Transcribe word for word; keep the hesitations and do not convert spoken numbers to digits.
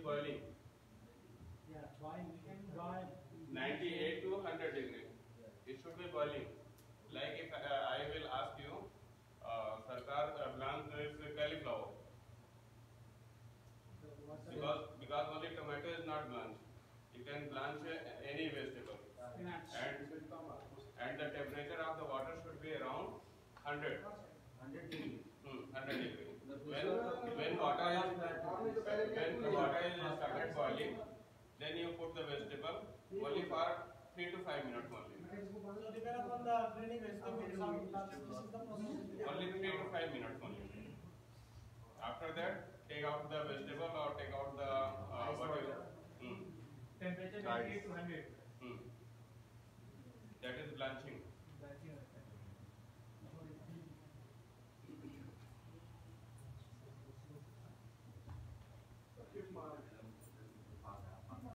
boiling. Yeah, boil. We can boil. ninety-eight to one hundred degree. It should be boiling. Like if uh, I will ask you, uh, Sarkar uh, blanch is cauliflower. So what's the Because because only tomato is not blanch. You can blanch any vegetable. spinach? And and the temperature of the water should be around one hundred. one hundred degree. Hmm, one hundred degree. When when water is when the water is started boiling, then you put the vegetable only for three to five minutes only. So depend upon the cleaning vegetable, some this is the process. Only three to five minutes only. After that, take out the vegetable or take out the uh, what you. Hmm. Temperature ninety-eight to one hundred. Hmm. That is blanching.